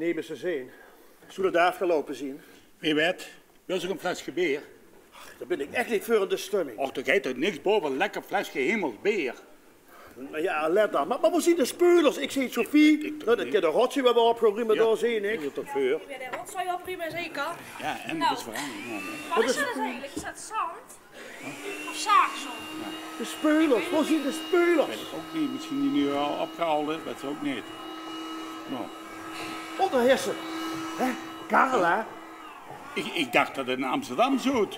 nemen ze zijn. Zullen we daar afgelopen zien? Wie weet, wil ze een flesje bier? Daar ben ik echt niet voor in de stemming. Och, er gaat toch niks boven een lekker flesje hemelsbier? Nou ja, let dan. Maar we zien de speulers. Ik zie Sophie. Nou, dat kan de rotje wel opruimen door zien, ik. Dat voor. Ja, de rotzooi opruimen, zeker. Ja, en Nou. dat is verandering. Wat is dat eigenlijk? Is dat zand? Of zaagsel? De speulers. Waar zien de speulers? Weet ik ook niet. Misschien die nu al opgehaald is, dat is ook niet. Nou, Oh, daar is ze. Hè? Carla. ik dacht dat het in Amsterdam zoet.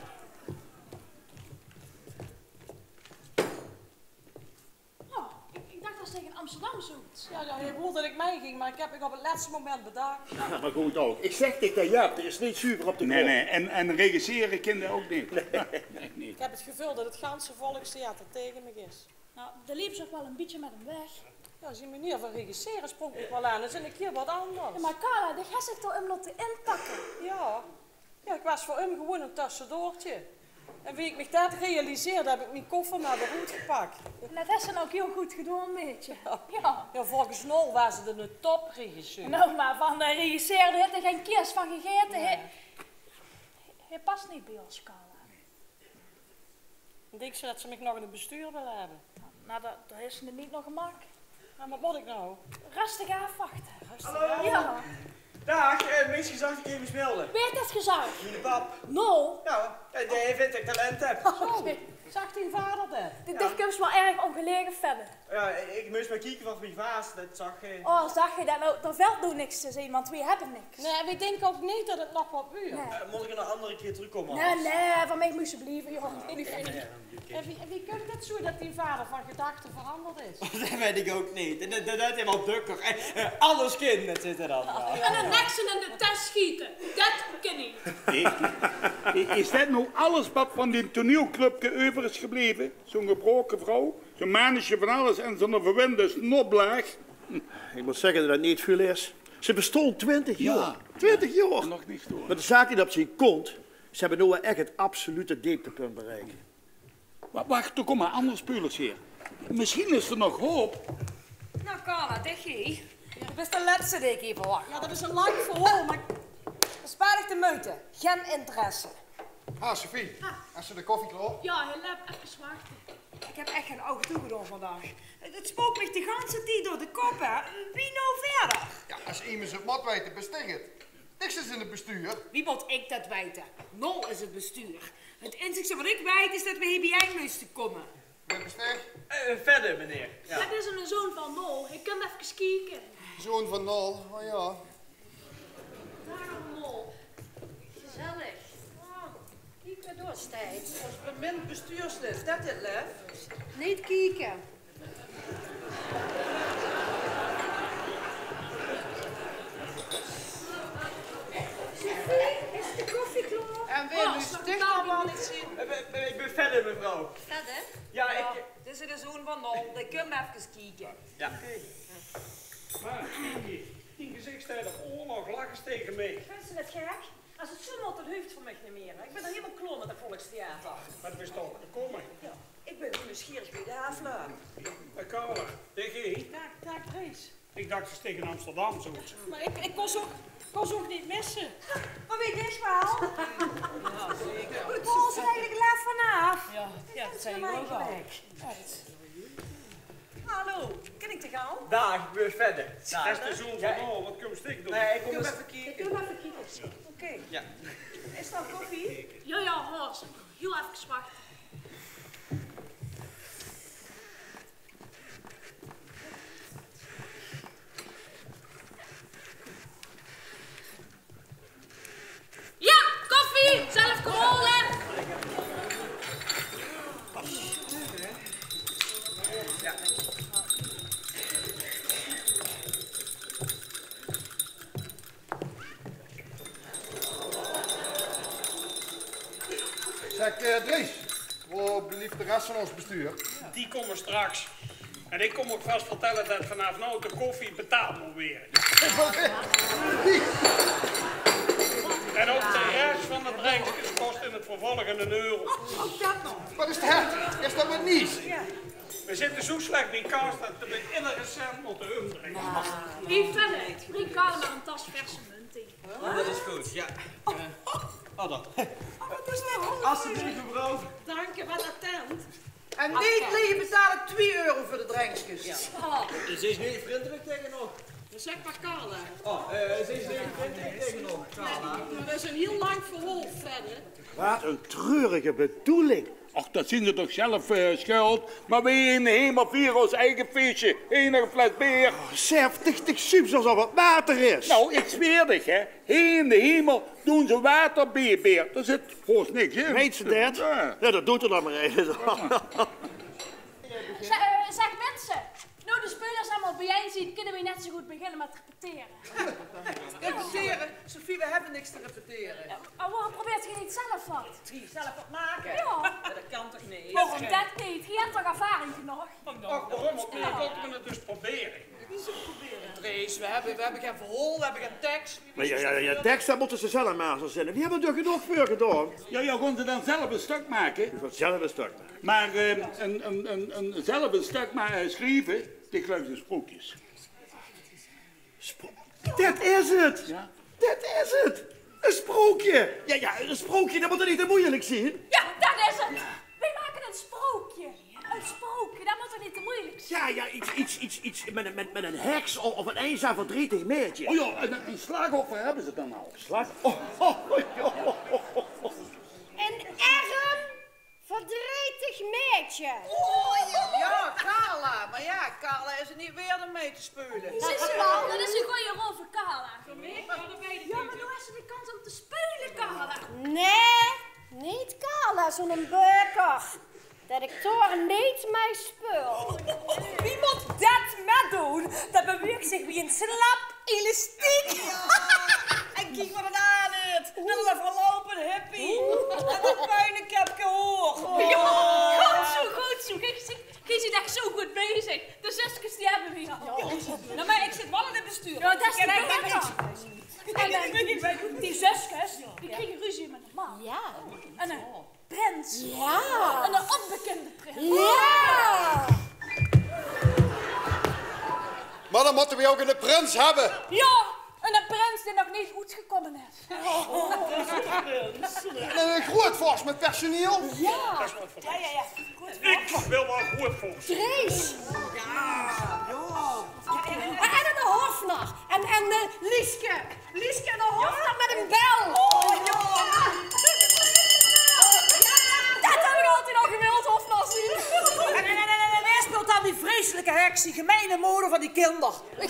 Oh, ik dacht dat ze tegen Amsterdam zoekt. Ja, je hoorde dat ik mee ging, maar ik heb me op het laatste moment bedacht. Ja, maar goed ook. Ik zeg tegen dat Jaap, er is niet zuiver op de grond. Nee, en regisseren kinderen ook niet. Nee, niet. Ik heb het gevoel dat het ganse volkstheater tegen me is. Nou, de liep zich wel een beetje met hem weg. Ja, die manier van regisseren sprongt ik wel aan. Dat is een keer wat anders. Ja, maar Carla, die gaat zich toch hem laten inpakken. Ja, ik was voor hem gewoon een tussendoortje. En wie ik me dat realiseerde, heb ik mijn koffer naar de route gepakt. En dat is dan ook heel goed gedaan, weet je. Ja. Ja, volgens Nol was het een topregisseur. Nou, maar van de regisseur heeft er geen kies van gegeten. Nee. Hij past niet bij ons, Carla. Ik denk zo dat ze me nog in het bestuur willen hebben. Nou, dat is het niet nog gemaakt. Nou, wat moet ik nou? Rustig afwachten. Hallo? Ja. Dag, meest gezag ik even melden. Weet het gezag? Meneer Pap. No. Ja, die vindt dat ik talent heb. Zo, zag die vader dat? Dit komt wel erg ongelegen verder. Ja, ik moest maar kijken wat mijn vaas, dat zag je. Oh, zag je dat nou? Er valt nog niks te zien, want we hebben niks. Nee, we denken ook niet dat het nog wat uur. Nee. Moet ik een andere keer terugkomen? Nee, van mij moest je blijven, joh. En wie kunt het zo dat die vader van gedachten veranderd is? Dat weet ik ook niet. Dat is helemaal dukker. Alles kind, dat zit er dan. En een heksen in de test schieten, dat ken ik. Is dat nou alles wat van die toneelclubje over is gebleven? Zo'n gebroken vrouw, zo'n mannetje van alles en zo'n verwende snoblaag. Ik moet zeggen dat het niet veel is. Ze bestond 20 jaar. Ja. 20 jaar. Nog niks door. Maar de zaak die op zich komt, ze hebben nu wel echt het absolute dieptepunt bereikt. Wacht, er komen andere spelers hier. Misschien is er nog hoop. Nou, Carla, dig je. Je bent de laatste die ik hier verwacht. Ja, dat is een lang verhaal, maar spaar de meute. Geen interesse. Sophie, als ze de koffie klaar? Ja, heel even wachten. Ik heb echt geen ogen toegedaan vandaag. Het spookt me de ganse tijd door de kop, hè. Wie nou verder? Ja, als iemand het moet weten, bestig het. Niks is in het bestuur. Wie moet ik dat weten? Nol is het bestuur. Het enige wat ik weet is dat we hier bij jou moesten komen. Ben bestig? Verder, meneer. Ja. Dat is een zoon van Nol. Ik kan even kijken. Zoon van Nol, oh ja. Daar Nol. Gezellig. Kijk maar door, Stijs. Ons bemind bestuurslid, dat het lef. Niet kijken. Is de koffie klaar? En wil u stichter wel niet zien? Ik ben verder, mevrouw. Verder? Ja, ik... Dit is de zoon van Nol. Dan kunnen we even kijken. Ja. Maar, die gezichtstijden oorlog lachen tegen mij. Vindt ze het gek? Als het zo moet, dan hoeft voor mij niet meer. Ik ben er helemaal klaar met het volkstheater. Maar er is toch gekomen. Ja, ik ben nieuwsgierig bij de afloop. Carla, DG, Dag, Dries. ik dacht ze tegen Amsterdam zoet. Maar ik kon ze ook niet missen. Maar weet je wel? Ja, zeker. Hoe is het eigenlijk laat vanaf? Ja, dat zei ik ook al. Hallo, ken ik te gaan? Dag, ik ben verder. Dat is de zoon van Nol, wat kom stik doen? Nee, ik kom Doe eens... even kijken. Doe even kijken. Oké. Ja. Is dat koffie? Ja, hoor. Heel even wachten. Ja, koffie! Zelf geholen! Zeg, Dries, waar blijft de rest van ons bestuur? Die komen straks. En ik kom ook vast vertellen dat vanaf nou de koffie betaald moet worden. En ook de rest van de drankjes kost in het vervolg €1. Ook dat nog. Wat is dat? Is dat wat niet? Ja. We zitten zo slecht bij kaas dat we iedere cent moeten omdringen. Wie verder? Breng Karel maar een tas verse munt in. Dat is goed, ja. Oh, dat. Wat is nou? Alsjeblieft, mevrouw. Dank je, wat attent. En niet liggen betalen 2 euro voor de drankjes. Ja. Ze is nu vriendelijk tegen nog. Zeg maar Carla. Oh, ze is nu vriendelijk tegen nog. Maar dat is een heel lang verhaal verder. Wat een treurige bedoeling. Ach, dat zien ze toch zelf schuld. Maar we in de hemel vieren ons eigen feestje. Enige fles bier. Zeg, dicht soeps alsof het water is. Nou, ik zweer dich, hè. Hier in de hemel doen ze waterbeer. Daar zit volgens niks in. Weet ze dat? Ja. Ja, dat doet er dan maar even. Zeg mensen, nou de spelers allemaal bijeen zien, kunnen we net zo goed beginnen met repeteren. Repeteren? Sophie, we hebben niks te repeteren. Maar waarom probeert je niet zelf wat? Zelf wat maken? Ja. Dat kan toch niet? Waarom dat niet? Je hebt toch ervaring genoeg? Och, waarom ook niet? Laten we het dus proberen. Drees, we hebben geen verhaal, we hebben geen tekst. Maar ja, tekst, dat moeten ze zelf maar zo zinnen. Die hebben er genoeg voor gedaan. Ja, gaan ze dan zelf een stuk maken? Dus wat zelf een stuk. Maar zelf een stuk schrijven, dit geloof ik sprookjes. Dit is het! Ja? Dit is het! Een sprookje! Ja, een sprookje, dat moet er niet te moeilijk zien. Ja, dat is het! Wij maken een sprookje. Een sprookje, dat moet toch niet te moeilijk zijn? Ja, iets met een heks of een eenzaam verdrietig meertje. Oh ja, een slachtoffer hebben ze dan al. Slag. Een arm, verdrietig meisje. Ja, Carla. Maar ja, Carla is er niet weer om mee te spelen. Zie je wel, dat is een goeie rol voor Carla. Ja, maar nu is er de kans om te spelen, Carla. Nee, niet Carla, zo'n beuker. Dat ik toch niet mee speel. Wie moet dat met doen? Dat beweegt zich wie een slap elastiek. En kijk wat het aan is. Een verlopen hippie. En dat puinenkapje hoog. Goed zo. Je zit echt zo goed bezig. De zusjes die hebben we hier. Nou, maar ik zit wel in het bestuur. Ja, dat is En de ik weet niet. die zusjes, die kregen ruzie met een man. Ja. En een prins. Ja. En een onbekende prins. Ja. Maar dan moeten we ook een prins hebben. Ja, en een prins die nog niet goed gekomen is. En een groot vos met personeel. Ja. Ik wil wel goed voor. Drees. En een hofnar. En Lieske. Lieske en een hofnar met een bel. Dat heb ik altijd al gewild, hofnar zien. En hij speelt dan die vreselijke heks, die gemene moeder van die kinderen.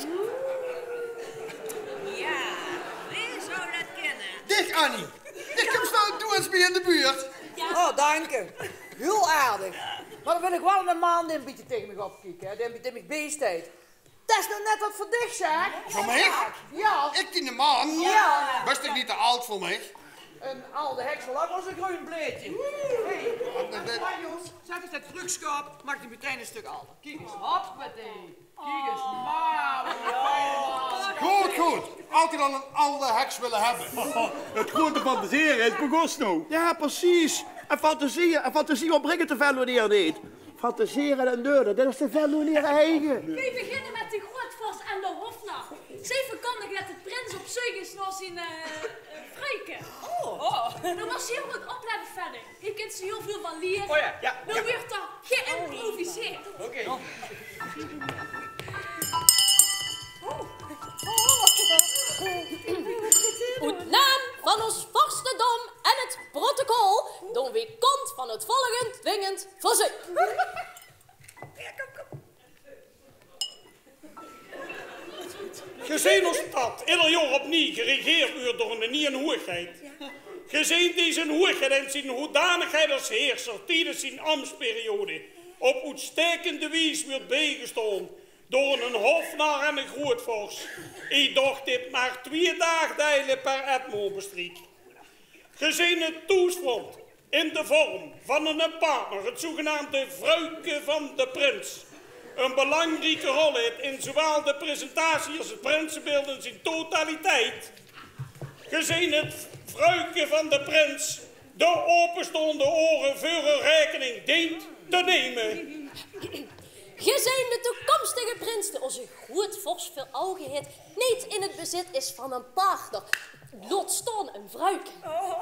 Ja, wie zou dat kennen? Dich, Annie. Ik kom zo doe eens bij in de buurt. Oh, dank je. Heel aardig. Maar dan wil ik wel een man die een beetje tegen me opkijken, hè. Die me beest heet. Dat is nou net wat voor dich, zeg. Voor mij? Ja. Ik die de man? Ja. Was ik niet te oud voor mij? Een oude heks wel was een groen bleedje. Hey, jongens, zet eens dat drugskap, maak die meteen een stuk ouder. Kijk eens, hoppatee. Kijk eens, Goed. Altijd al een oude heks willen hebben. Het grote fantaseren is begonnen nou. Ja, precies. En fantasie wat brengt te veel wanneer niet. Fantaseren en deuren, dat is te veel wanneer eigen. We beginnen met de grootvors en de hofnar. Zij verkondigen dat de prins op zoek is naar zijn vrouwke. Dan was heel goed opletten verder. Je kunt ze heel veel van leren. Oh ja. Dan wordt er geïmproviseerd. Oké. Uit naam van ons vorstendom en het protocol doen we kont van het volgend dwingend verzoek. Gezien ons stad ieder jaar opnieuw geregeerd wordt door een nieuwe hoogheid. Gezien deze hoogheid en zijn hoedanigheid als heerser tijdens zijn ambtsperiode op uitstekende wijze wordt bijgestaan door een hofnar en een grootvors. Ik dacht dit maar 2 dagdelen per etmoorbestriek. Gezien het toestand in de vorm van een partner, het zogenaamde vrouwke van de prins, een belangrijke rol heeft in zowel de presentatie als het prinsenbeeld in zijn totaliteit. Gezien het vrouwke van de prins de openstaande oren voor een rekening dient te nemen. gezien de toekomstige prins, die onze goed fors voor ogen heeft, niet in het bezit is van een partner. Lot staan een vrouwke. Oh.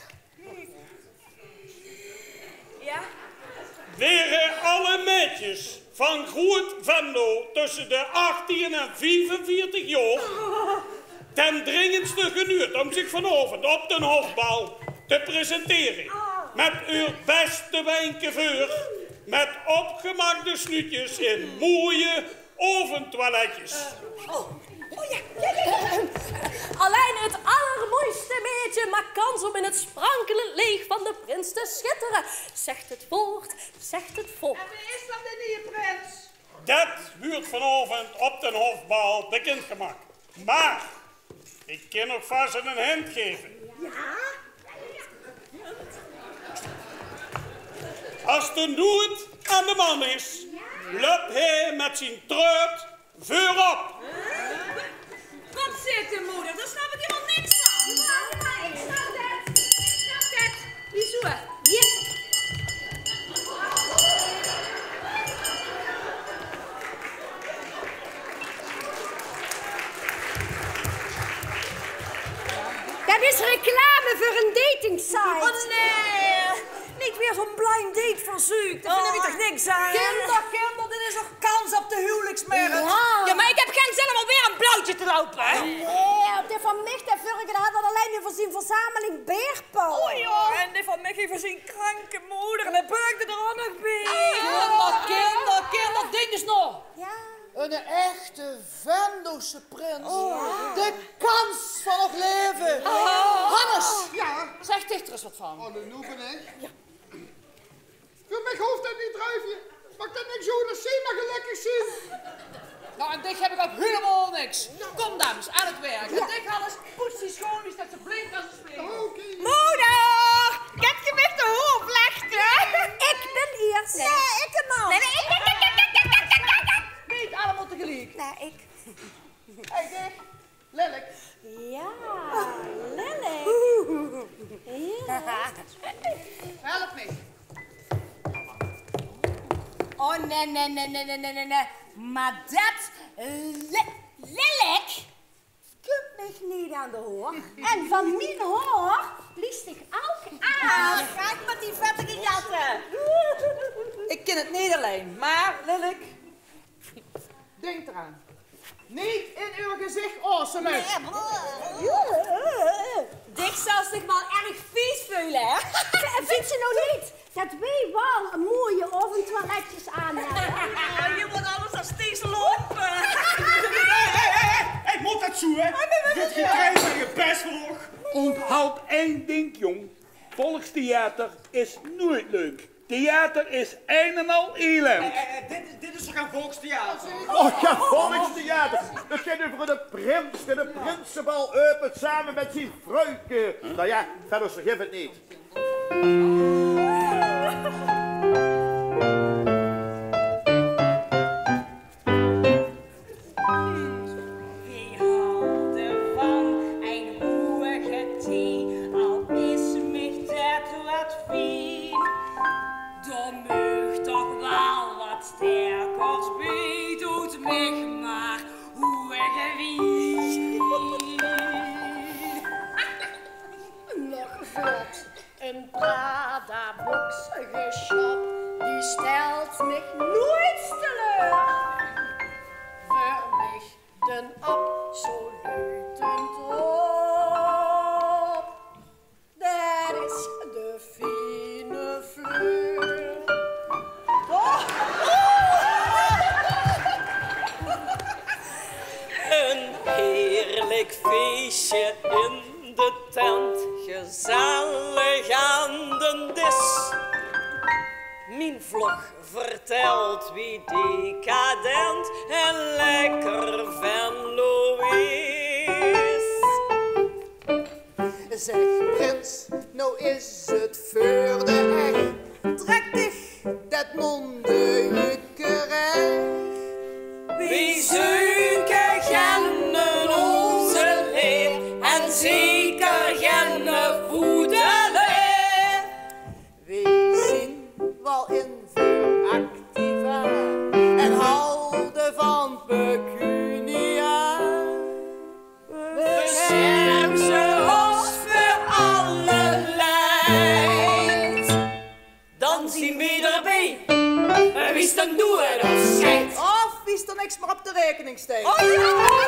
Ja? Weren alle meisjes van goed Venlo tussen de 18 en 45 jaar ten dringendste genuurd om zich vanavond op den hofbal te presenteren. Met uw beste wijnkeveur, met opgemaakte snoetjes in mooie oventoiletjes. Alleen het allermooiste meisje maakt kans om in het sprankelend leeg van de prins te schitteren. Zegt het woord, zegt het volk. En wie is dat de nieuwe prins? Dat wordt vanavond op den hofbal bekendgemaakt. Maar ik kan nog vast een hint geven. Ja? Als de nood aan de man is, loopt hij met zijn truit voorop. Wat zit de moeder? Daar snap ik helemaal niks van. Ja, ik snap het. Ik snap het. Wieso? Ja. Dat is reclame voor een datingsite. Oh nee. Niet weer zo'n blind date verzoek. Dat vind ik toch niks aan. Kinder, dit is toch kans op de huwelijksmarkt? Ja, maar ik heb geen zin om alweer een blauwtje te lopen. Nee, op de van mich de vorige had dat alleen nu voor zijn verzameling beerpauwen. Oh ja, en die van mij voor zijn kranke moeder. En hij buikte er ook nog bij. Kinder, ding is nog. Ja. Een echte Venlose prins. De kans van nog leven. Hannes, zeg dichter eens wat van. Oh, nu ben ik. Ja. Voor mijn hoofd dat niet drijven. Mag dat niks zo, dat zie maar lekker zien. Nou, en dit heb ik ook helemaal niks. Kom dames, aan het werk. En dit Hannes, poets die schoon, die staat zo blink als een spring. Moeder, heb je met de hoop leggen? Ik ben eerst. Nee, ik hem al. Nee, Niet allemaal tegelijk. Nee, ik. Hey, Dick. Lelijk. Ja, Lelijk. Ja. Help me. Oh, nee. Maar dat Lelijk Kunt mich niet aan de hoor. En van mijn hoor blies ik ook aan. Kijk met die vettige jatten. Ik ken het niet alleen, maar Lelijk, denk eraan. Niet in uw gezicht awesome. Dick zou zich wel erg vies voelen, hè? Vindt ze nou niet dat wij wel een mooie oventoiletjes aan hebben? Je moet alles als steeds lopen. Hey, moet dat zo, hè? Dit gekrijg van je best nog. Onthoud één ding, jong. Volkstheater is nooit leuk. Theater is een en al elend. Dit is toch een volkstheater? Oh ja, volkstheater. Dat gaat over de prins en de prinsenbal opent samen met zijn vrouwke. Nou ja, verder vergeef het niet. Wie houden van een hoge thee, al is mich dat wat fijn. Dan mag toch wel wat sterkers bij, doet mich maar hoge wien. Nog vlot een Prada-box geshopt, die stelt mich nooit teleur. Voor mich den absoluten top. Dat is de fine fleur. Een heerlijk feestje in de tent, gezellig aan de dis. Mijn vlog vertelt wie decadent en lekker Venlo is. Zeg prins, nou is het voor de echt. Trek dich dat mondeukerij. Wie zoeken gennen onze leer en zeker gennen voedelen. We zien wel in voor activa en wie is dan doe het of schijt. Of wie is er niks meer op de rekening steekt. Oh ja!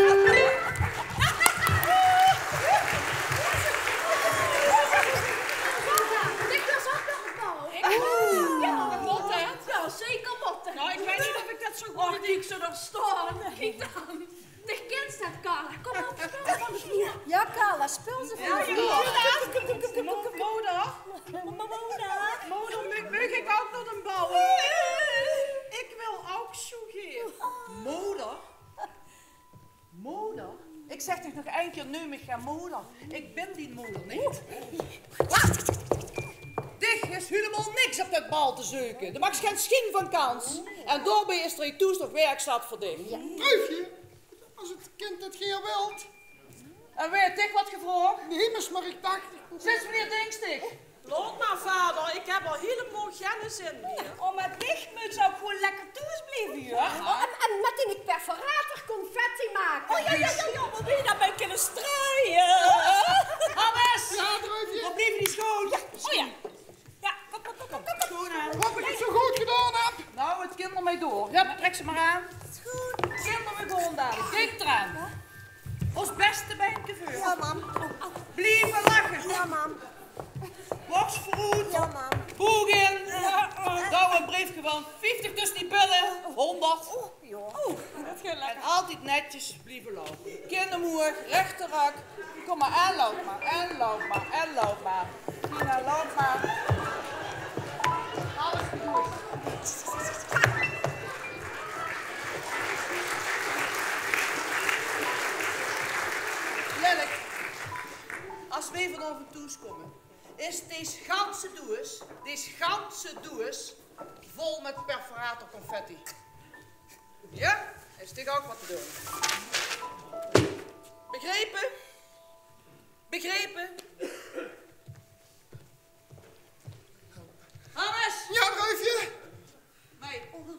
Ja, motten. Ja, zeker motten. Nou, ik weet niet of ik dat zo goed vind. Ik zo nog staan. Kijk dan. De kind staat, Carla. Kom op, speel van de vloer. Ja, Carla, speel ze van de vloer. Moeder, mag ik ook nog een bal? Ik wil ook zoeken. Moeder? Ik zeg toch nog één keer nu, ga moeder. Ik ben die moeder niet. Dit is helemaal niks op dat bal te zoeken. Er mag geen schijn van kans. En daarbij is er iets nog werkstaat voor dich. Truifje, als het kind het geen wilt. En weet ik wat gevraagd? Nee, maar ik dacht... Sinds wanneer denkst ik? Laat maar, vader. Ik heb al helemaal geen zin meer. Oh, maar dicht moet zou ik gewoon lekker thuis blijven hier. Oh, en met die perforator confetti maken. Oh ja, maar wil je dat bij kunnen strooien? Hannes! Ja, Truifje. Wat blijven die schoon? Ja, oh ja. Ja, kom. Schoon aan. Wat ik het zo goed gedaan heb. Nou, het kind ermee door. Ja, trek ze maar aan. Goed. Kind ermee gewoon daar. Kijk eraan. Ons beste bijnkeveur. Ja, mam. Blijven lachen. Ja, mam. Borst vooruit. Ja, mam. Boeg in. Nou, een briefje van 50 tussen die billen. 100. Dat gaat lekker. En altijd netjes blijven lopen. Kindermoer, rechterrak. Kom maar aan, loop maar. Tina, loop maar. Alles goed. Lelijk, als we vanavond toekomen, is deze ganse doos vol met perforator confetti. Ja, is dit ook wat te doen. Begrepen? Hannes! Ja, Truifje. Nee.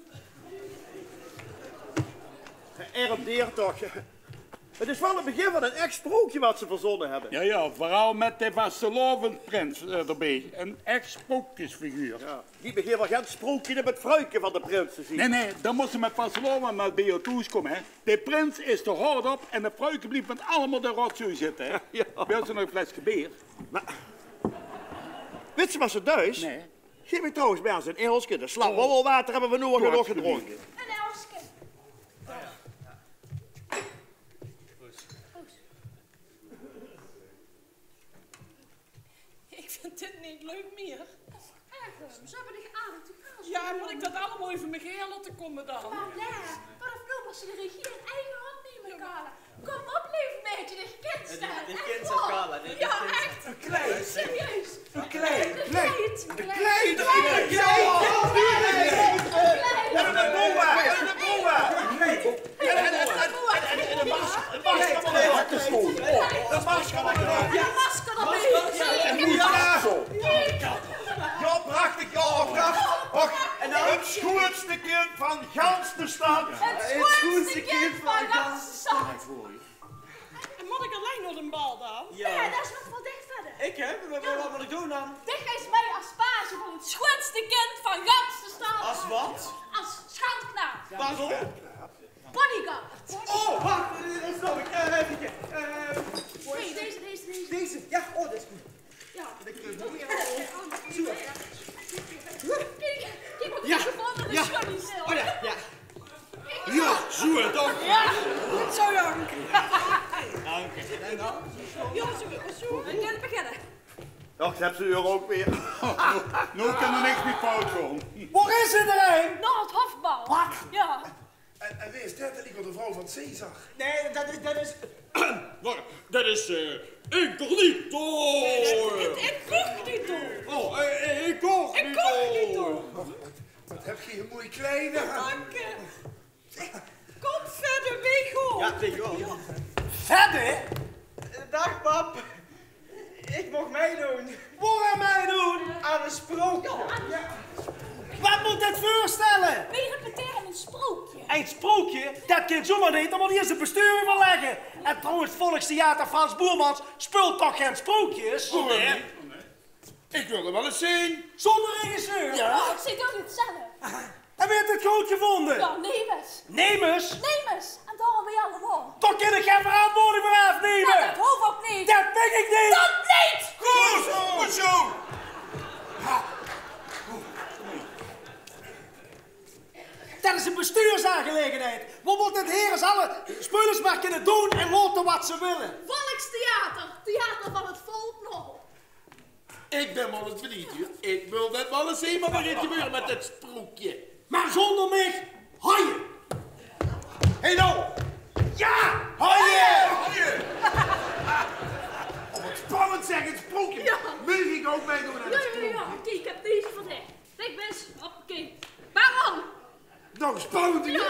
Geërdeerd toch. Het is wel het begin van een echt sprookje wat ze verzonnen hebben. Ja, vooral met de Vastelovenprins erbij. Een echt sprookjesfiguur. Ja, die begint wel geen sprookje met het fruikje van de prins te zien. Nee, dan moesten met Vasteloven naar bij jou komen, hè. De prins is te hard op en de fruikje blijft met allemaal de rotzooi zitten, hè. Ja. Wil ze nog een flesje bier? Maar, weet je wat ze thuis? Nee. Geef ik trouwens bij ons een Elske. De slaapwolwater hebben we nog genoeg gedronken. Een Elske. Ik vind dit niet leuk meer. Ze hebben dich aan te gaan. Ja, moet ik dat allemaal even mijn geel laten komen dan? Maar nee, vanaf nu was ze de regie in eigen hand nemen, Carla. Kom op, lief meisje, dit kind staat. Dit kind staat, Carla. Ja, echt. Een kleed. Serieus. Een kleed. Een kleed. En een boa. Ja, prachtig, En dan het schoonste kind van gans de stad. Het schoonste kind van gans de stad. En moet ik alleen nog een bal dan? Ja, dat is nog wel dicht verder. Ik hè? Wat moet ik doen dan? Dit is mij als page van het schoonste kind van gans de stad. Als wat? Als schandknaap. Waarom? Bodyguard. Oh, wacht. Dat snap ik. Even. Nee, deze. Deze? Ja, dat is goed. Ja. Ja. Ja, zo toch? Ja, goed zo, jong. Dank je. En dan? Ja, zo. We kunnen beginnen. Och, heb ze er ook weer. Nu kan er niks meer fout gaan. Waar is het er een? Nog het hofbal. Wat? Ja. En wie is dat? Ik wil de vrouw van Caesar. Nee, dat is... Wacht, dat is... Incognito! Incognito! Oh, incognito! Wat heb je een mooie kleine? Dank je. Kom verder, Wiegel. Ja, Wiegel. Ja. Verder? Dag, pap. Ik mocht meedoen. Waar meedoen? Aan een sprookje. Ja. Wat moet dit voorstellen? We repeteren een sprookje. Een sprookje? Dat kind zomaar niet, dan moet eerst het bestuur overleggen. En trouwens, Volkstheater Frans Boermans speelt toch geen sprookjes? Nee. Ik wil er wel eens zien. Zonder regisseur? Ja. Ik zie toch niet zelf. En wie heeft het goed gevonden? Ja, neem eens. Neem eens? Neem eens. En daarom ben je allemaal. Toch kan ik geen verantwoording voor afnemen. Ja, dat hoeft ook niet. Dat denk ik niet. Dat niet! Goed zo! Dat is een bestuursaangelegenheid. We moeten het heren alle spelers maar kunnen doen en laten wat ze willen. Volkstheater. Theater van het volk nog. Ik ben wel eens verliefd. Ik wil net wel eens zien wat er gaat gebeuren met het sprookje. Maar zonder mij, haaien. Hé nou! Ja! Haaien! Oh, wat spannend zeg, het sprookje. Ja. Mag ik ook meedoen aan het sprookje? Ja. Oké, ik heb deze voor dich. Kijk, Bes. Oké. Waarom? Nou, spannend. Ja.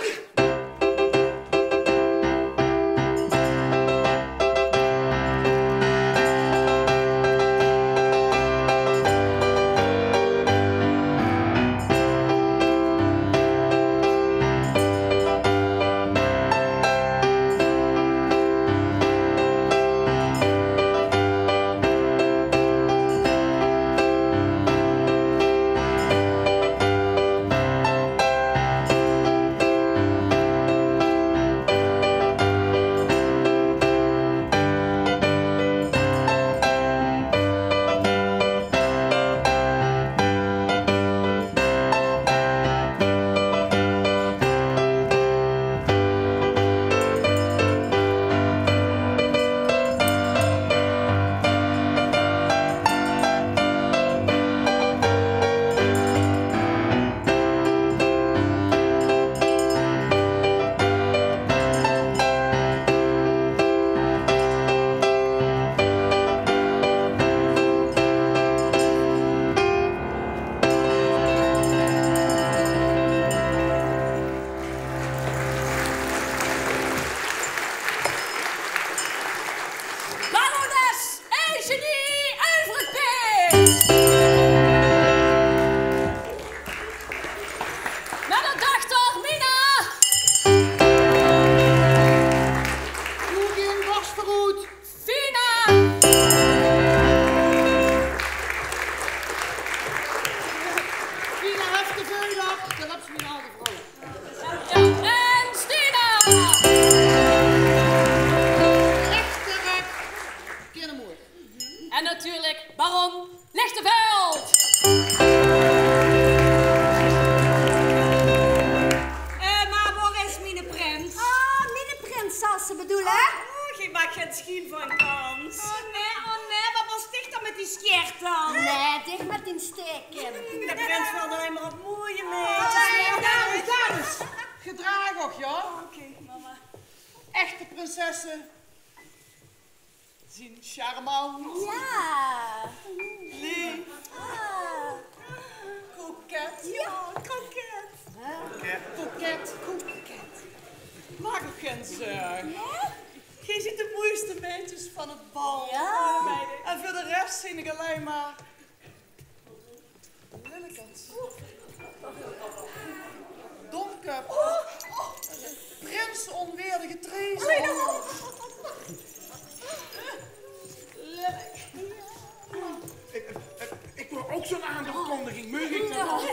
Ik wil ook zo'n aankondiging. Mag ik dat ook?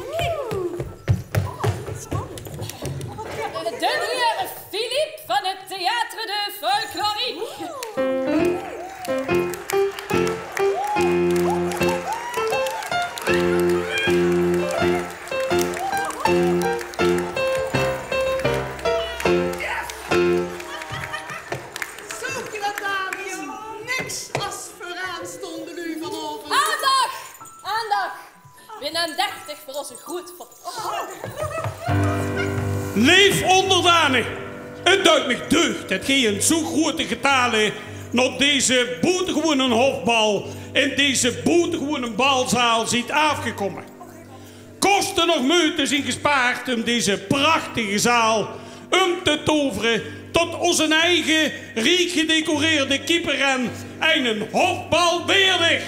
De heer Philippe van het Théâtre de Folklorique. Binnen 30 voor onze groet. Leef onderdanig. Het duidt me deugd dat gij in zo grote getalen naar deze buitengewone hofbal in deze buitengewone balzaal ziet afgekomen. Kosten nog moeite zijn gespaard om deze prachtige zaal te toveren tot onze eigen rijk gedecoreerde keeper en een hofbal waardig.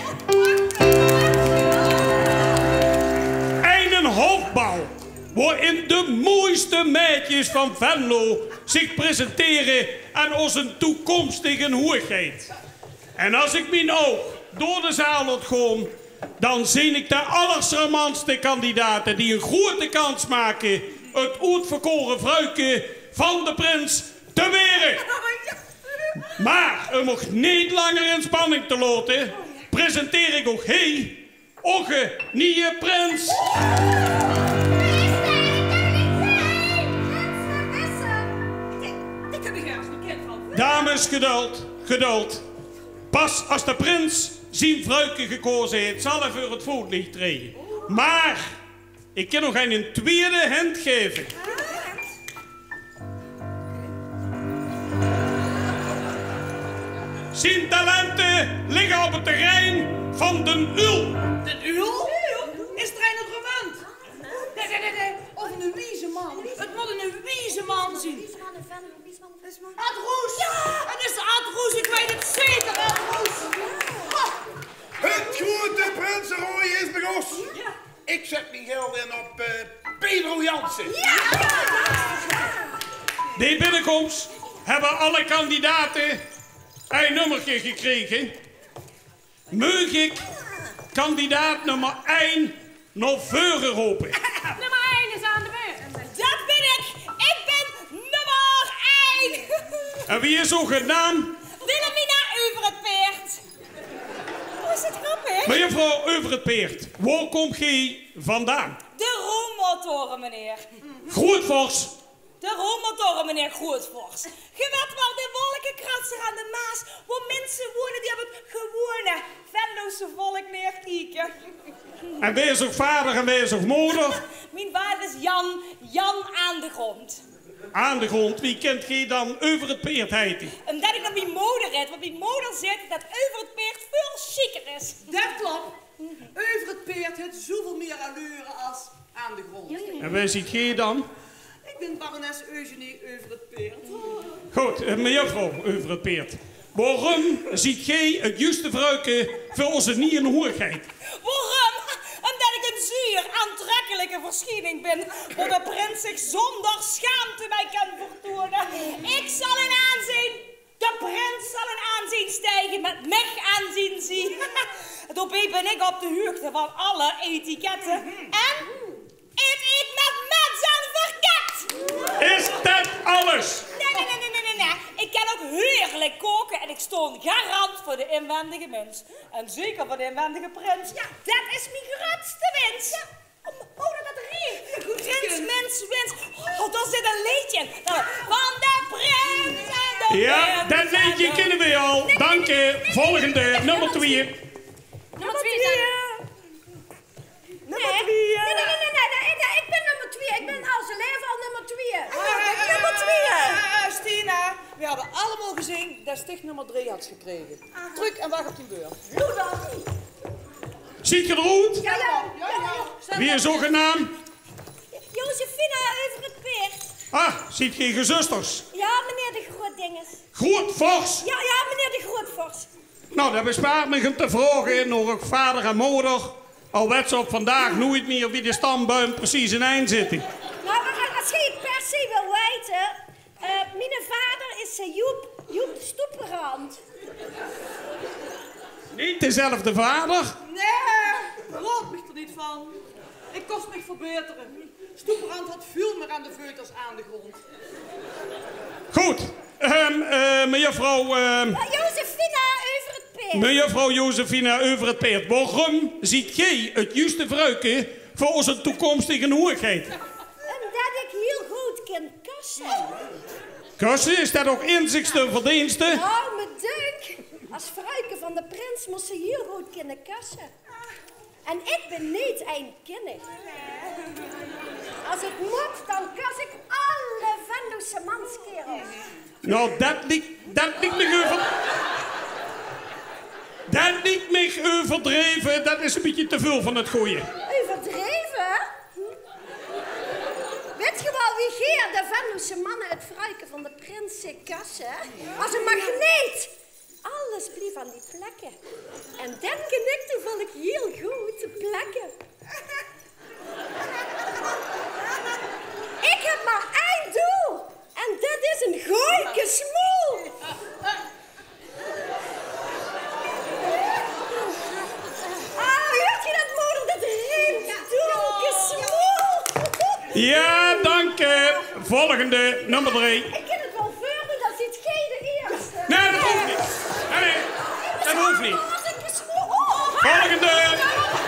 Een hofbal waarin de mooiste meisjes van Venlo zich presenteren aan onze toekomstige hoogheid. En als ik mijn oog door de zaal laat gaan, dan zie ik de allercharmantste kandidaten die een grote kans maken het uitverkoren vrouwke van de prins te weren. Maar om nog niet langer in spanning te laten, presenteer ik ook onze nieuwe prins. Dames, geduld, geduld. Pas als de prins zijn vrouwke gekozen heeft, zal hij voor het voetlicht treden. Maar ik kan nog een tweede hand geven. Zijn talenten liggen op het terrein van de Ul. De Ul? Is het Reinoud Roland? Nee. Of een wieze man. Het moet een wieze man zien. Ad Roes! Ja! Het is Ad Roes, ik weet het zeker, Ad Roes! Het grote prinsenrooi is begonnen. Ja. Ik zet mijn geld in op Pedro Jansen. Ja! Die binnenkomst hebben alle kandidaten een nummertje gekregen. Mag ik kandidaat nummer 1 naar voren roepen? Nummer 1 is aan de beurt. Dat ben ik! Ik ben nummer 1! En wie is ook het naam? Wilhelmina over het peert. Hoe is het grappig? Mevrouw over het peert, waar komt gij vandaan? De roommotoren, meneer. Grootfors. De roommotoren, meneer Grootfors. Je weet wel, de wolkenkratser aan de Maas, waar mensen wonen die op het gewone, Venlose volk neerkijken. En wees ook vader en wees ook moeder? Mijn vader is Jan aan de grond. Aan de grond, wie kent gij dan over het peert heet? Omdat ik naar mijn moeder red, want mijn moeder zegt dat over het peert veel chiquer is. Dat klopt. Over het peert heeft zoveel meer allure als aan de grond. En waar ziet gij dan? Ik ben barones Eugenie over het peert. Goed, mevrouw over het peert. Waarom ziet gij het juiste vrouwke voor onze nieuwe hoerigheid? Waarom? Omdat ik een zeer aantrekkelijke verschijning ben, waar de prins zich zonder schaamte mij kan vertonen. Ik zal een aanzien, de prins zal een aanzien stijgen met mij aanzien zien. Daarbij ben ik op de hoogte van alle etiketten. En eet ik met mens en verket. Is dat alles? Nee. Ik kan ook heerlijk koken en ik stoon garant voor de inwendige mens. En zeker voor de inwendige prins. Ja, dat is mijn grootste wens. Ja. Oh, dat rief. Prins, mens, wens. Oh, daar zit een liedje in. Van de prins en de Ja, dat liedje kennen we al. Dank je. Volgende, nummer 2. Nummer 2 zijn Nee, ik ben nummer 2. Ik ben als leven al nummer 2. Nummer 2. Stina, we hebben allemaal gezien dat Sticht nummer 3 had gekregen. Druk en wacht op de beurt. Doe dan. Ziet je eruit? Ja. Wie is ook een naam? Josephina over het peert. Ah, ziet je je zusters? Ja, meneer de Grootdinges. Grootfors? Ja, meneer de Grootfors. Nou, dat bespaart me om te vragen nog ook vader en moeder. Al werd ze op vandaag nooit meer wie de stamboom precies in eind zitten. Nou, als je het per se wil weten, mijn vader is Joep de Stoeperand. Niet dezelfde vader? Nee, laat me er niet van. Ik kost me verbeteren. Stoeperand had veel meer aan de veuters aan de grond. Goed. Mevrouw... Josephina over het peert. Mevrouw Josephina over het peert. Waarom ziet jij het juiste vrouwke voor onze toekomstige hoerigheid? Omdat ik heel goed kan kassen. Kassen, is dat ook inzichtste verdienste? Nou, me denk. Als vrouwke van de prins moest ze heel goed kunnen kassen. En ik ben niet een kinnig. Als het moet, dan kas ik alle Venlose manskerels. Nou, dat lijkt me dat lijkt me overdreven. Dat is een beetje te veel van het gooien. Overdreven? Weet je wel wie geer de Venlose mannen het vrouwke van de prins kassen? Als een magneet. Alles blief aan die plekken. En dan knikte vond ik heel goed te plekken. Ik heb maar één doel. En dat is een gooike smoel. Ah, het Ja, dank je. Volgende, nummer 3. Ik kan het wel verder, dan zit gij de eerste. Nee, dat hoeft niet. Nee, dat hoeft niet. Volgende.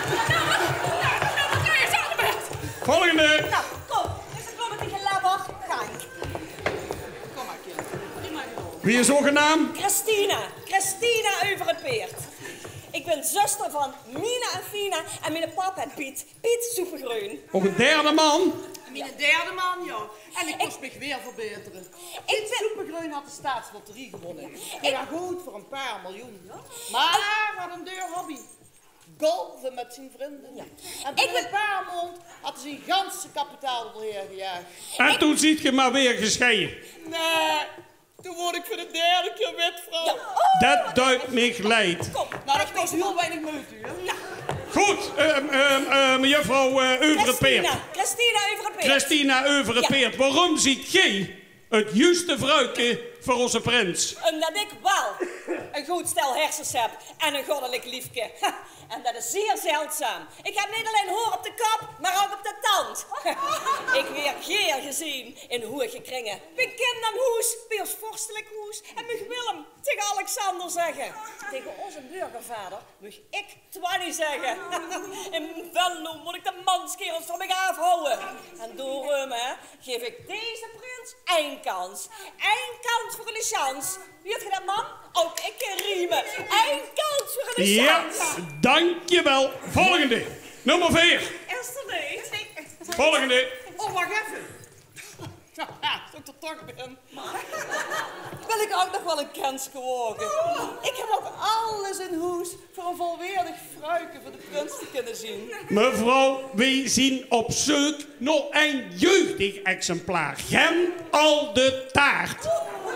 Volgende. Nou, kom. Is het wel met die gelabber? Ga ik. Kom maar, kind. Prima gedaan. Wie is ook een naam? Christina over het Peert. Ik ben zuster van Mina en Fina en mijn papa Piet. Piet Soepergroen. Ook een derde man. Mijn derde man, ja. En ik moest me weer verbeteren. Piet Soepergroen had de staatsloterie gewonnen. Ja, goed, voor een paar miljoen. Maar had een deur hobby. Golven met zijn vrienden. Ja. En binnen een paar maanden had hij zijn ganse kapitaal weer gejaagd. En toen ziet je maar weer gescheiden. Nee, toen word ik voor de derde keer wetvrouw. Ja. Dat duidt me geleid. Kom, nou dat kost heel weinig moeite, hè? Ja. Goed, mevrouw over het Peert. Christina over het Peert. Christina over het Peert. Waarom ziet gij het juiste vrouwke voor onze prins? Omdat ik wel een goed stel hersens heb en een goddelijk liefke. En dat is zeer zeldzaam. Ik heb niet alleen hoor op de kop, maar ook op de tand. Ik weer keer gezien in hoege kringen. Bekend aan hoes, bij ons vorstelijk hoes. En mag Willem tegen Alexander zeggen. Tegen onze burgervader mag ik Twanny zeggen. In Venlo moet ik de manskerels van mij afhouden. En door hem geef ik deze prins één kans. Één kans voor een chance. Weet je dat, man? Ook ik kan riemen. Eén kans voor een chance. Ja, dankjewel. Volgende. Nummer 4. Esther, nee. Volgende. Oh, wacht even. Ja, als ik er toch ben. Wil ik ook nog wel een kans geworden. Ik heb ook alles in hoes voor een volwaardig vrouwke voor de prins te kunnen zien. Mevrouw, wij zien op zoek nog een jeugdig exemplaar. Geen al de taart.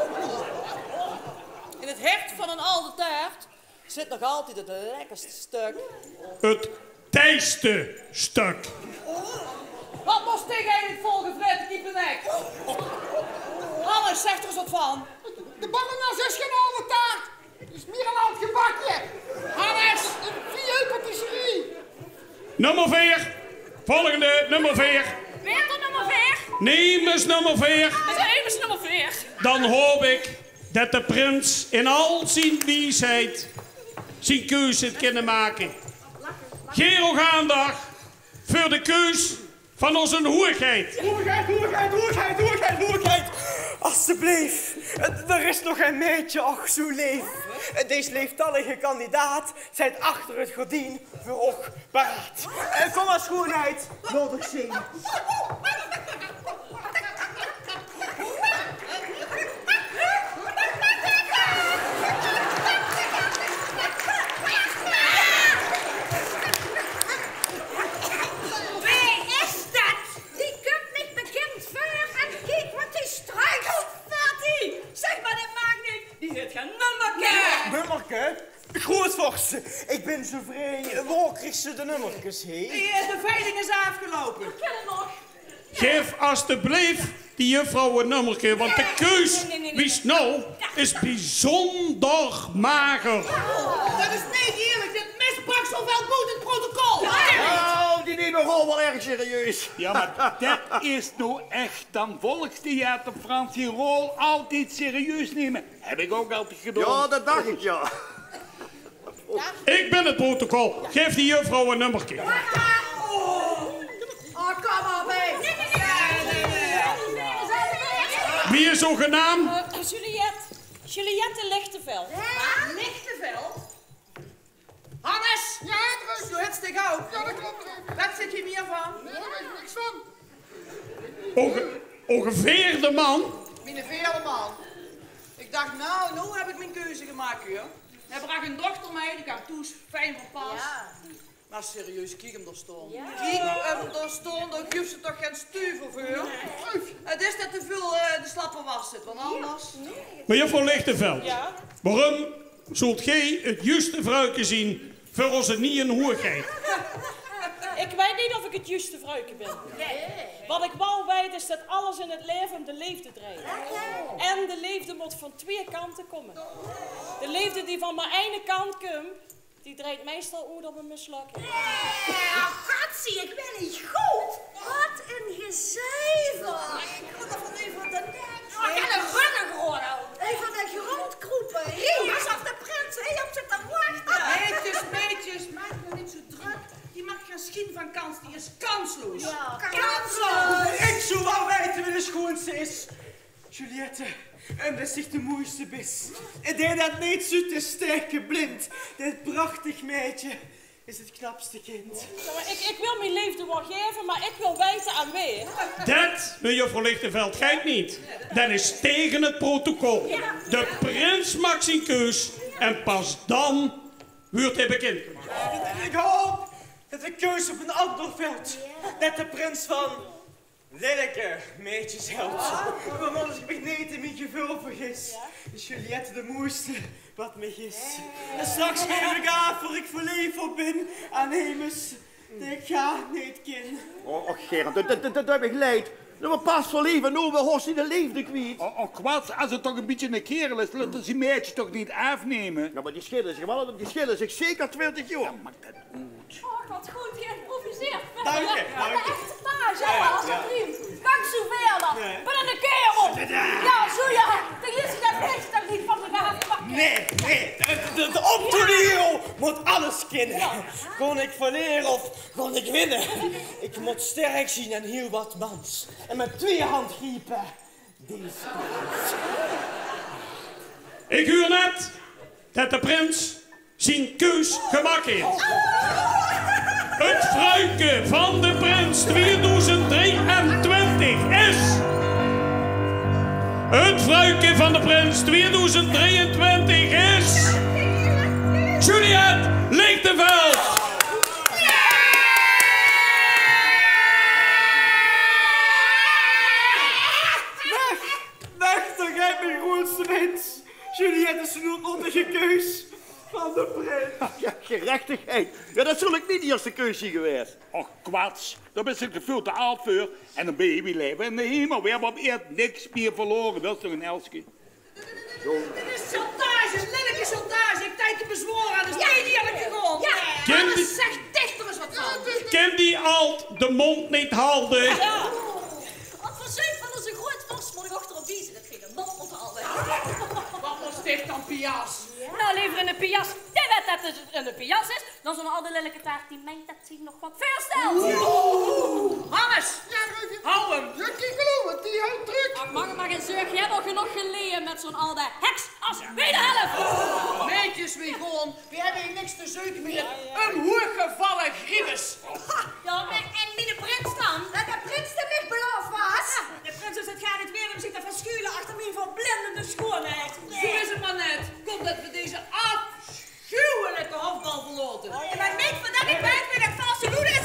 In het hert van een oude taart zit nog altijd het lekkerste stuk. Het tijste stuk. Wat was tegen het volgevreten kiepenek? Hannes, zeg er eens wat van. De bananas is geen oude taart. Het is meer een oud gebakje. Hannes! Een vieux patisserie. Nummer 4. Volgende, nummer 4. Weer tot nummer 4. Neem eens nummer 4. Dat is even nummer 4. Dan hoop ik dat de prins in al zijn wijsheid zijn keuze kunnen maken. Geen nog aandacht voor de keus van onze hoerigheid. Hoerigheid. Alsjeblieft, er is nog een meidje, ach zo lief. Deze leeftallige kandidaat zit achter het gordijn voor och paraat. Kom maar schoonheid, nodig zien. Grootvorsten, ik ben zo vrij. Waar krijg ze de nummertjes heen? De veiling is afgelopen. Ik ken het nog. Geef alstublieft die juffrouw een nummertje, want de keus, wie snel, is bijzonder mager. Dat is niet eerlijk. Dit misbruikt zowel goed het protocol. Oh, die nemen gewoon wel erg serieus. Ja, maar dat is nou echt. Dan Volkstheater Frans die rol altijd serieus nemen. Heb ik ook altijd gedaan. Ja, dat dacht ik, ja. Ik ben het protocol. Geef die juffrouw een nummertje. Oh, kom maar mee. Wie is zo'n naam? Juliette Lichteveld. Lichteveld? Hannes! Ja, terug. Zo het stik ook. Ja, dat klopt. Wat zit je meer van? Nee, daar weet ik niks van. Ongeveer de man. Mijn vele man. Ik dacht, nou heb ik mijn keuze gemaakt, hoor. Hij bracht een dochter mee, die kwam toes fijn van pas. Ja. Maar serieus, kijk hem er staan. Ja. Kijk hem er staan, daar geeft ze toch geen stuiver voor. Nee. Het is dat te veel de slappe was zit, want anders... Maar juffrouw Lichteveld, waarom zult gij het juiste vrouwtje zien voor onze nieuwe hoerigheid? Ik weet niet of ik het juiste vrouwtje ben. Nee. Wat ik wel weet is dat alles in het leven om de liefde draait. En de liefde moet van twee kanten komen. De liefde die van mijn ene kant komt, die draait meestal uit op een mislukking. Gatsie, ik ben niet goed. Wat een gezellig. is Juliette. En dat is zich de mooiste bis. En die dat niet zo te sterke blind. Dit prachtig meisje is het knapste kind. Ja, maar ik wil mijn liefde wel geven, maar ik wil weten aan wie. Dat, mevrouw Lichtenveld, geit niet. Dat is tegen het protocol. De prins maakt zijn keus en pas dan wordt hij bekendgemaakt. Ik hoop dat de keus op een ander veld. Dat de prins van lelijke meisjes helpt. Want anders ik me niet in mijn gevoel vergis. Is Juliette de mooiste wat me is. En straks geef ik aan voor ik verliefd op ben aan Hemes. Ik ga niet kin. Oh, Gerard, dat heb ik leid. Nou, maar pas verliefd en nu we Hossie de liefde kwijt. Oh, kwats, als het toch een beetje een kerel is, laten ze meisje toch niet afnemen. Ja, maar die schillen zich wel, die schillen zich zeker 20 jaar. Ja, maar dat moet. Oh, wat goed geïmproviseerd. Dank je, dank je. De echte page, alsjeblieft. Dank zo verder. Ben een kerel. Ja, zo ja. Dan is dat recht dat niet van de gehad pakken. Nee. De optoneel moet alles kennen. Kon ik verleren of kon ik winnen? Ik moet sterk zien en heel wat mans. En met 2 handgriepen deze kans. Ik huur net dat de prins zijn keus gemaakt heeft. Het fruitje van de prins 2023 is... Het fruitje van de prins 2023 is... Juliette Lichtenveld! Weg, toch jij mijn grootste wens. Juliette is een onondige keus van de prins. Ja, gerechtigheid. Ja, dat zul ik niet de eerste keus zien geweest. Och, kwats, daar ben ik veel te oud voor. En een babyleven in de hemel. We hebben op eerd niks meer verloren. Dat is toch een Elske? Dit is chantage, lelijke chantage. Ik tijd te bezworen aan de steen die heb ik gekomen. Ja, alles zegt dicht er eens wat van. Ken die alt de mond niet houden? Ja. Wat voor zeep van onze grootvorst moet ik achterop wiezen. Dat geen man onthouden. Wat was dit dan, Pias? Nou, liever in een pias. Jij weet dat het in een pias is. Dan zo'n oude lelijke taart die meent dat zich nog wat voorstelt. Hannes! Ja, Ruifje. Hou hem! Ja, kijk geloven, die houdt druk. Ach, mag maar geen zeug. Jij hebt al genoeg geleden met zo'n oude heks als wederhelft. Meetjes, wie gewoon. We hebben hier niks te zoeken meer. Een hoergevallen griebes. Ja, en wie de prins dan? Dat de prins de mich beloofd was. De prins is het gaat niet weer om zich te verschuilen achter mijn verblindende schoonheid. Zo is het maar net. Komt dat we deze afschuwelijke hoofdbal verloten. En maar niet voordat ik weet wie dat valse doen is.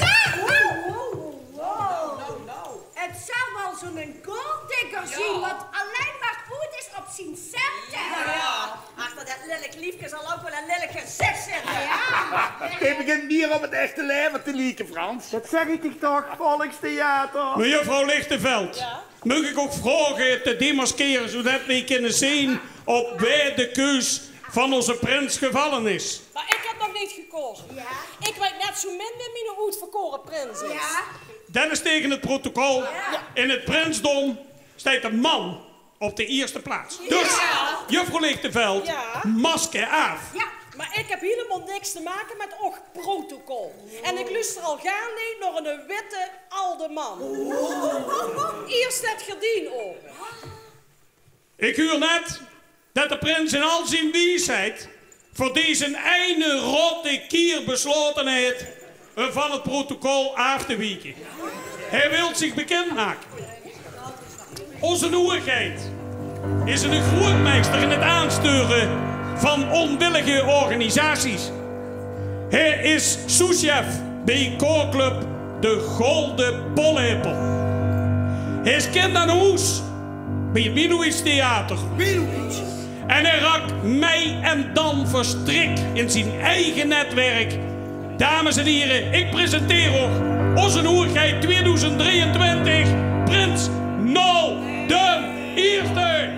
Het zou wel zo'n golddigger zien, wat alleen maar goed is op zijn centen. Ja, achter dat lelijk liefje zal ook wel een lelijk gezicht zitten. Je begint hier op het echte leven te lieken, Frans. Dat zeg ik toch, volkstheater. Mevrouw Lichtenveld, mag ik ook vragen te demaskeren zodat we kunnen zien op waar de keus van onze prins gevallen is? Maar ik heb nog niet gekozen. Ja. Ik weet net zo min wie mijn uitverkoren prins is. Ja. Dat is tegen het protocol. In het prinsdom staat de man op de eerste plaats. Dus, juffrouw Lichtenveld, masker af. Ja, maar ik heb helemaal niks te maken met protocol. En ik luister al gaan niet naar een witte oude man. Eerst het gordijn open. Ik huur net dat de prins in al zijn wijsheid voor deze ene rotte kier besloten heeft van het protocol af te wieken. Hij wil zich bekendmaken. Onze nieuwigheid is een grootmeester in het aansturen van onwillige organisaties. Hij is souschef bij koorclub De Golden Pollepel. Hij is kind aan hoes bij het Minuits Theater. En hij raakt mij en dan verstrikt in zijn eigen netwerk. Dames en heren, ik presenteer ook onze nieuwigheid 2023, Prins No de Eerste.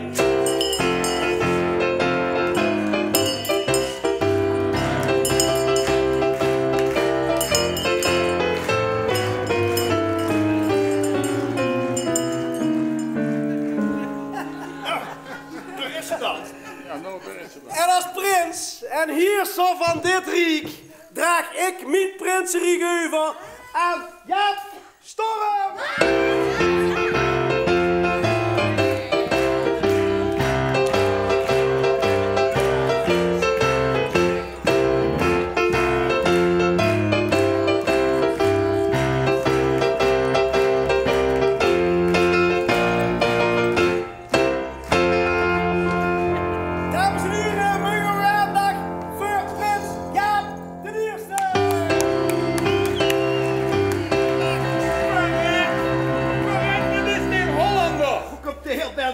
En als prins en heerser van dit rijk draag ik mijn prinsenriek over aan Jaap Storm.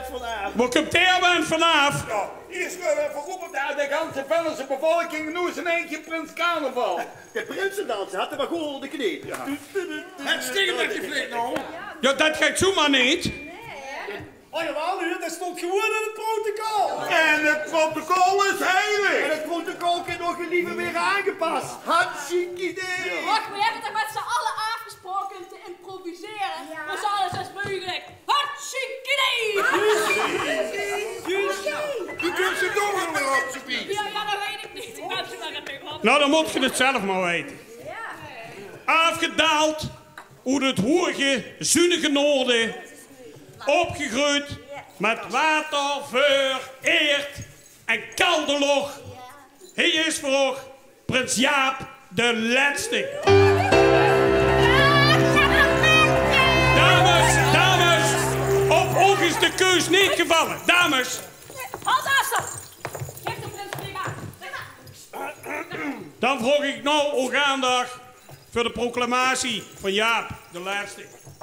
vanavond. Waar komt die band vanaf? Ja, hier schudden we verroepen daar de ganse Venlose bevolking nu is in eentje Prins Carnaval. De prinsendansen hadden maar gewoon de knie. Ja. Het stikken met die flik nou. Ja, dat gaat zomaar niet. Oh jawel, nu, dat stond gewoon in het protocol. En het protocol is heilig. En het protocol kan nog liever weer aangepast. Hartstikke idee. Wacht, we hebben toch met z'n allen afgesproken te improviseren. Maar zo alles is mogelijk. Hartstikke idee. Je kunt ze door op z'n piek. Ja, dat weet ik niet. Ik ben zo maar het mee. Nou, dan moet je het zelf maar weten. Afgedaald uit het hoge, zonnige noorden. Opgegroeid met water, vuur, eerd en koude loch. Hij is voor Prins Jaap de Laatste. Dames, op ons is de keus niet gevallen. Dames. Halt afstand. Geef de prins prima. Dan vroeg ik nou ook aandacht voor de proclamatie van Jaap de Laatste.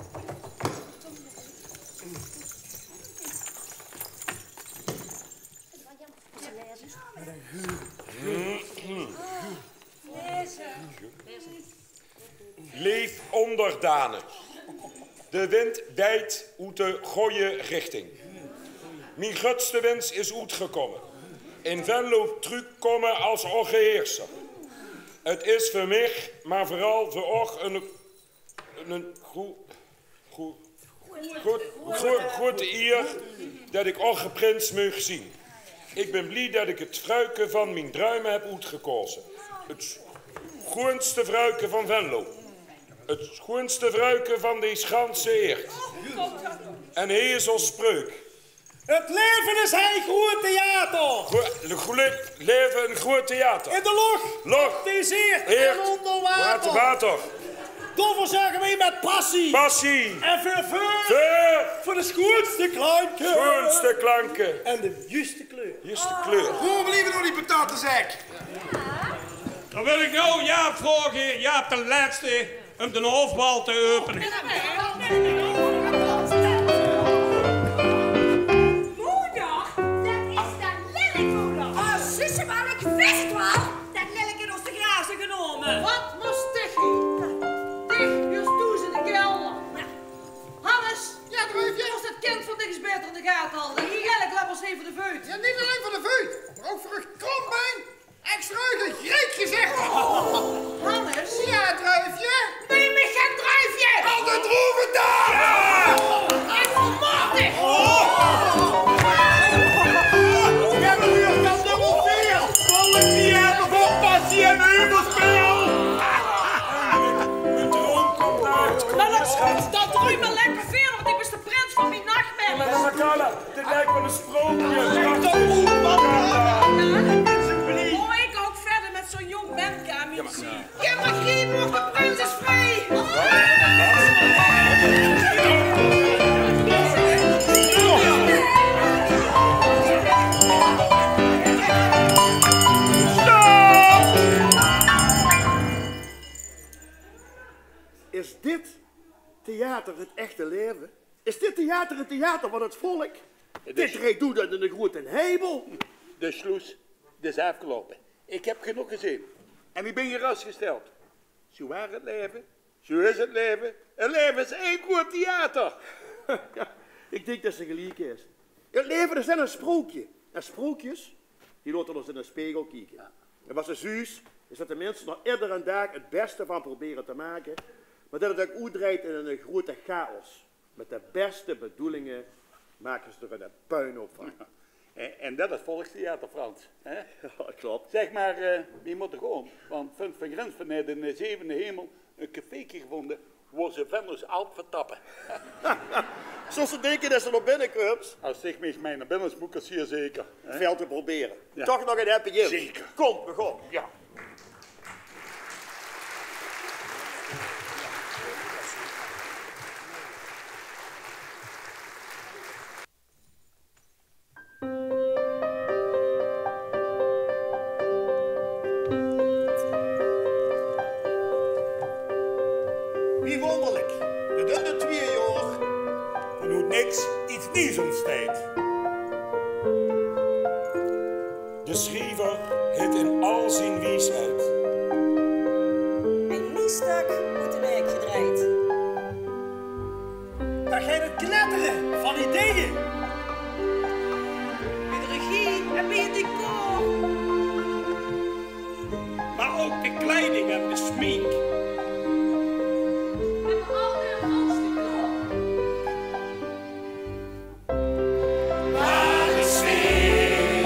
Leef onderdanen. De wind wijdt uit de goeie richting. Mijn grootste wens is uitgekomen. In Venlo terugkomen als ongeheerser. Het is voor mij, maar vooral voor ook een goed eer dat ik ook een prins mag zien. Ik ben blij dat ik het vrouwke van mijn druimen heb uitgekozen. Het schoonste vrouwke van Venlo. Het schoonste vrouwke van deze ganse eerd. En hij is ons spreuk. Het leven is hij groot theater. Leven een groot theater. In de loch. Het is eerd. En onder water. Water. Daarvoor zeggen we met passie. Passie. En voor. Voor de schoonste klanken. Schoonste klanken. En de juiste kleur. Juiste kleur. Hoe blijven door die patatenzak? Dan wil ik nou Jaap vragen, Jaap de Laatste, om de hoofdbal te openen. Moeder, dat is dat lelijk, moeder. Oh, zussen, maar ik wist het wel. Dat lelijk in ons de grazen genomen. Wat moest Tiggy? Tig, je stoes in de kelder. Hannes, Ja, druifje. was dat kind van Tiggy's beter in de gaten al. Dat die gelijk lappers heeft voor de veut. Ja, niet alleen voor de vuut, maar ook voor het krombeen. Extra een greet gezegd. Hannes? Ja, druifje. Neem me geen druifje! Al de droeven daar! Ik vermoord dich! Ja, maar nu kan dubbel veel. Volgens die hebben voor passie en überspel. Mijn droom komt uit. Dat doe je me lekker veel, want ik was de prins van mijn nachtmerries. Maar Carla, dit lijkt wel een sprookje. Oh, ik ook verder met zo'n jong Bemke aan mijn muziek. Ja, maar Grieborg, de prins is vrij! Is dit theater het echte leven? Is dit theater het theater van het volk? Dit reed doet in de grote hemel. De sloes, is afgelopen. Ik heb genoeg gezien. En ik ben gerustgesteld. Zo waar het leven, zo is het leven. Het leven is één groot theater. Ja, ik denk dat ze gelijk is. Het leven is net een sprookje. En sprookjes, die laten ons in een spiegel kijken. En wat ze zuus, is dat de mensen nog iedere dag het beste van proberen te maken. Maar dat het ook uitdraait in een grote chaos. Met de beste bedoelingen maken ze er een puinhoop van. En dat is volkstheater, Frans. Hè? Ja, klopt. Zeg maar, wie moet er gewoon? Want Vunt van Grens vanuit de zevende hemel een cafeetje gevonden waar ze Venlo's Alp vertappen. Zoals ze denken dat ze nog binnenkomt. Als zich mij naar binnen smoeken, zeer zeker. Hè? Veel te proberen. Ja. Toch nog een happy end. Zeker. Kom, we gaan. Ja. Wie wonderlijk. De dunne 2 jaar. Vanuit niks iets nieuws ontsteekt. De schrijver heeft in al zijn wiesheid. Een miestak wordt de werk gedraaid. Dan ga je het knetteren van ideeën. Bij de regie en bij het decor. Maar ook de kleding en de smink. En alweer Hans de Klok. Waar de sfeer,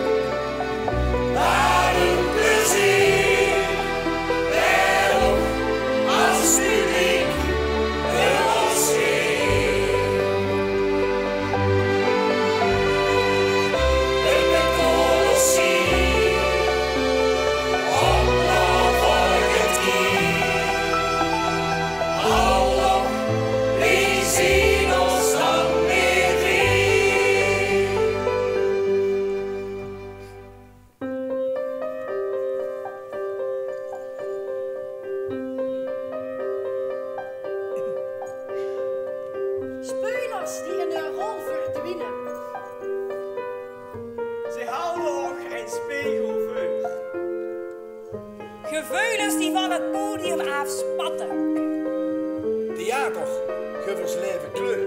waar een plezier, daarop als publiek wil ons zien. Het Colosseum, oploop voor het kier. Hallo, wie zien ons dan weer hier? Spelers die in hun rol verdwijnen. Ze houden nog een spiegel voor. Gevoelens die van het podium afspatten. Theater, gevers leven kleur.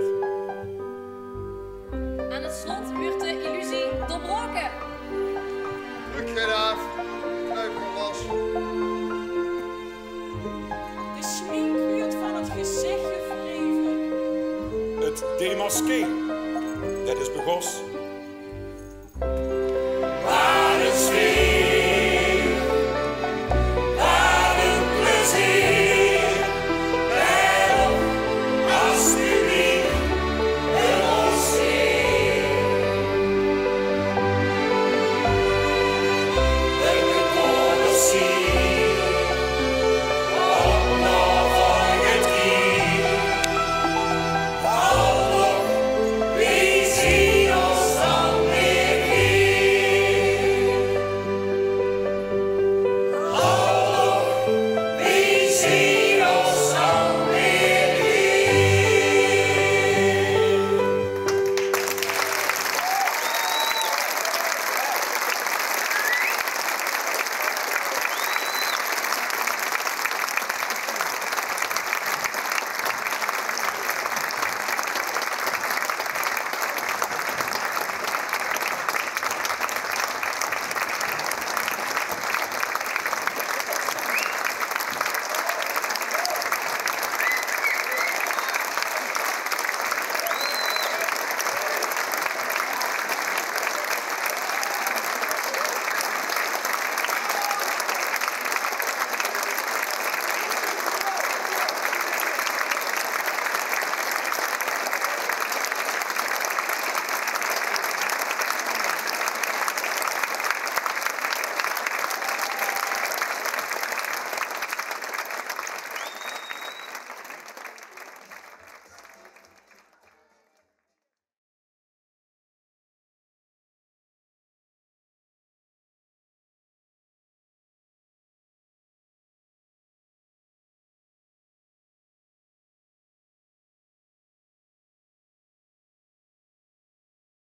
Aan het slot wordt de illusie doorbroken. Druk je af, knuip hem los. De smink wordt van het gezicht gewreven. Het demasqué, dat is begos